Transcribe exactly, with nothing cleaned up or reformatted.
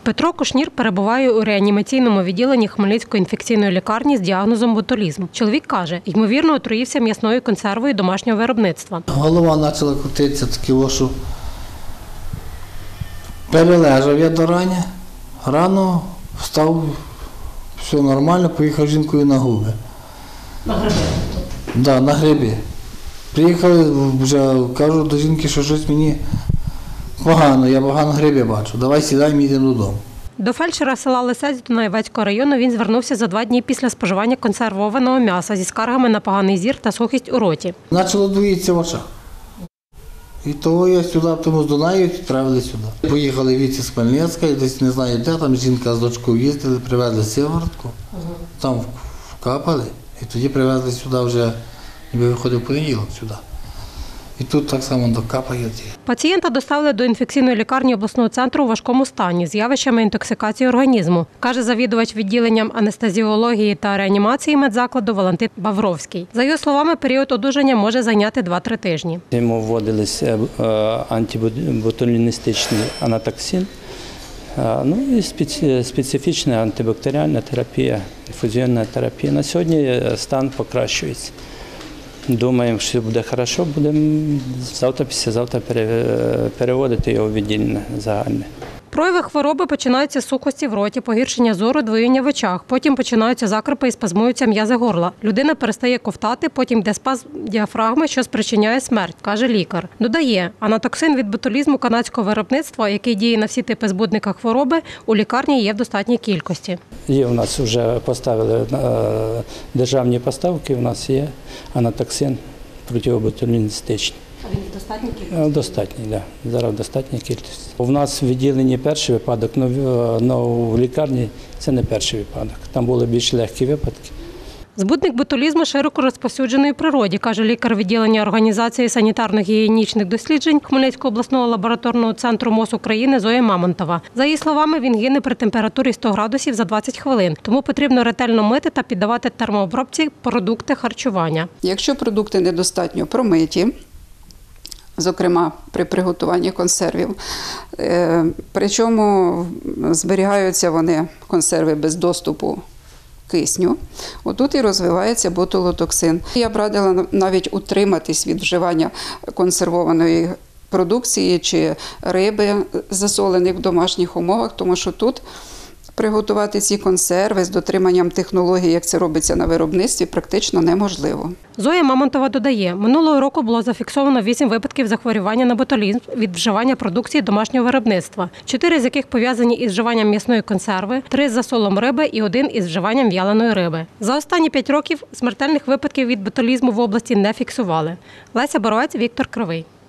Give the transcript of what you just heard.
Петро Кушнір перебуває у реанімаційному відділенні Хмельницької інфекційної лікарні з діагнозом ботулізм. Чоловік каже, ймовірно, отруївся м'ясною консервою домашнього виробництва. Голова почала крутитися, таке, що перележав я до рання, рано встав, все нормально, поїхав з жінкою на губи. На гриби? Так, да, на гриби. Приїхали, вже кажу до жінки, що щось мені погано, я погано гриби бачу, давай сідай, ми йдемо додому. До фельдшера села Лисець Дунаєвецького району він звернувся за два дні після споживання консервованого м'яса зі скаргами на поганий зір та сухість у роті. Почало двоїтися в очах. І того я сюди, тому з Дунаєва відправили сюди. Поїхали віці з Хмельницька, десь не знаю де, там жінка з дочкою їздили, привезли сиворотку, там вкапали, і тоді привезли сюди вже, ніби виходив понеділок сюди. І тут так само докапає. Пацієнта доставили до інфекційної лікарні обласного центру у важкому стані з явищами інтоксикації організму, каже завідувач відділенням анестезіології та реанімації медзакладу Валентин Бавровський. За його словами, період одужання може зайняти два-три тижні. Йому вводилися антиботуліністичний анатоксин, ну і специфічна антибактеріальна терапія, інфузіонна терапія. На сьогодні стан покращується. Думаємо, що буде добре, будемо завтра, післязавтра переводити його в відділення загальне. Прояви хвороби починаються з сухості в роті, погіршення зору, двоєння в очах. Потім починаються закрипи і спазмуються м'язи горла. Людина перестає ковтати, потім йде спазм діафрагми, що спричиняє смерть, каже лікар. Додає, анатоксин від ботулізму канадського виробництва, який діє на всі типи збудника хвороби, у лікарні є в достатній кількості. Є у нас вже поставили державні поставки, у нас є анатоксин протиботуліністичний. А він в достатній кількості? Достатній, так. Да. Зараз достатня кількість. У нас в відділенні перший випадок, але в лікарні це не перший випадок. Там були більш легкі випадки. Збудник ботулізму широко розповсюджений в природі, каже лікар відділення Організації санітарно-гігієнічних досліджень Хмельницького обласного лабораторного центру МОЗ України Зоя Мамонтова. За її словами, він гине при температурі сто градусів за двадцять хвилин, тому потрібно ретельно мити та піддавати термообробці продукти харчування. Якщо продукти недостатньо промиті, зокрема при приготуванні консервів, причому зберігаються вони, консерви, без доступу кисню, отут і розвивається ботулотоксин. Я б радила навіть утриматись від вживання консервованої продукції чи риби, засолених в домашніх умовах, тому що тут приготувати ці консерви з дотриманням технологій, як це робиться на виробництві, практично неможливо. Зоя Мамонтова додає, минулого року було зафіксовано вісім випадків захворювання на ботулізм від вживання продукції домашнього виробництва, чотири з яких пов'язані із вживанням м'ясної консерви, три з засолом риби і один із вживанням в'яленої риби. За останні п'ять років смертельних випадків від ботулізму в області не фіксували. Леся Боровець, Віктор Кривий.